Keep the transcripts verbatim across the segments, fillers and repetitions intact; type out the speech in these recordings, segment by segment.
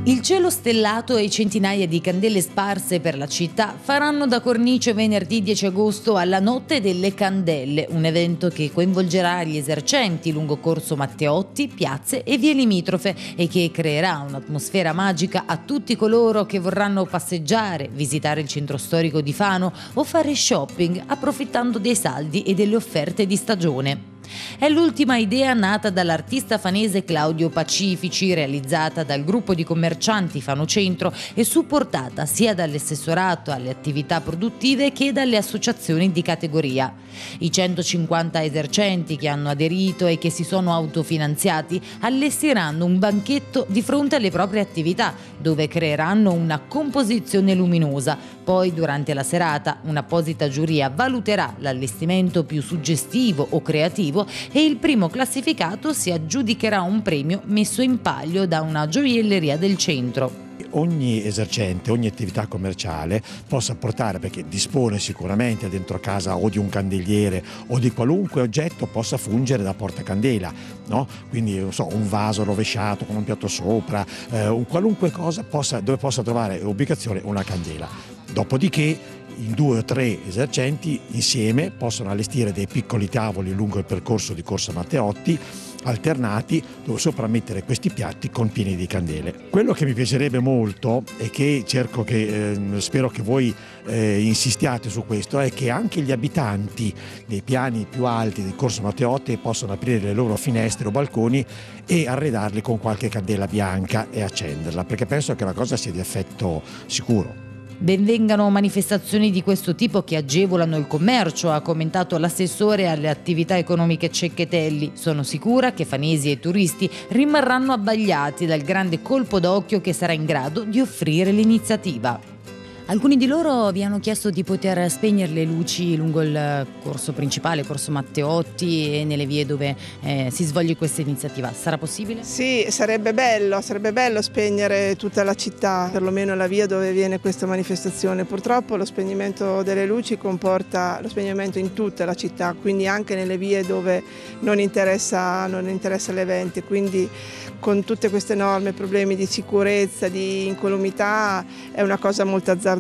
Il cielo stellato e centinaia di candele sparse per la città faranno da cornice venerdì dieci agosto alla Notte delle Candelle, un evento che coinvolgerà gli esercenti lungo Corso Matteotti, piazze e vie limitrofe e che creerà un'atmosfera magica a tutti coloro che vorranno passeggiare, visitare il centro storico di Fano o fare shopping approfittando dei saldi e delle offerte di stagione. È l'ultima idea nata dall'artista fanese Claudio Pacifici, realizzata dal gruppo di commercianti Fano Centro e supportata sia dall'assessorato alle attività produttive che dalle associazioni di categoria. I centocinquanta esercenti che hanno aderito e che si sono autofinanziati allestiranno un banchetto di fronte alle proprie attività, dove creeranno una composizione luminosa. Poi, durante la serata, un'apposita giuria valuterà l'allestimento più suggestivo o creativo e il primo classificato si aggiudicherà un premio messo in palio da una gioielleria del centro. Ogni esercente, ogni attività commerciale possa portare, perché dispone sicuramente dentro casa o di un candeliere o di qualunque oggetto possa fungere da portacandela, no? Quindi non so, un vaso rovesciato con un piatto sopra, eh, un qualunque cosa possa, dove possa trovare ubicazione una candela. Dopodiché in due o tre esercenti insieme possono allestire dei piccoli tavoli lungo il percorso di Corso Matteotti alternati, dove sopra mettere questi piatti con pieni di candele. Quello che mi piacerebbe molto e che cerco che eh, spero che voi eh, insistiate su questo è che anche gli abitanti dei piani più alti di Corso Matteotti possano aprire le loro finestre o balconi e arredarli con qualche candela bianca e accenderla, perché penso che la cosa sia di effetto sicuro. Benvengano manifestazioni di questo tipo che agevolano il commercio, ha commentato l'assessore alle attività economiche Cecchettelli. Sono sicura che fanesi e turisti rimarranno abbagliati dal grande colpo d'occhio che sarà in grado di offrire l'iniziativa. Alcuni di loro vi hanno chiesto di poter spegnere le luci lungo il corso principale, Corso Matteotti, e nelle vie dove eh, si svolge questa iniziativa. Sarà possibile? Sì, sarebbe bello, sarebbe bello spegnere tutta la città, perlomeno la via dove viene questa manifestazione. Purtroppo lo spegnimento delle luci comporta lo spegnimento in tutta la città, quindi anche nelle vie dove non interessa, non interessa l'evento. Quindi con tutte queste norme, problemi di sicurezza, di incolumità, è una cosa molto azzardata.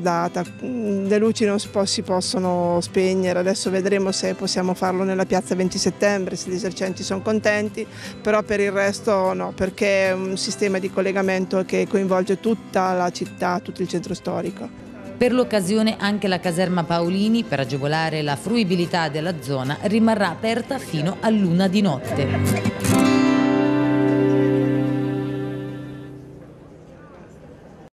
Le luci non si possono spegnere, adesso vedremo se possiamo farlo nella piazza venti settembre, se gli esercenti sono contenti, però per il resto no, perché è un sistema di collegamento che coinvolge tutta la città, tutto il centro storico. Per l'occasione anche la caserma Paolini, per agevolare la fruibilità della zona, rimarrà aperta fino all'una di notte.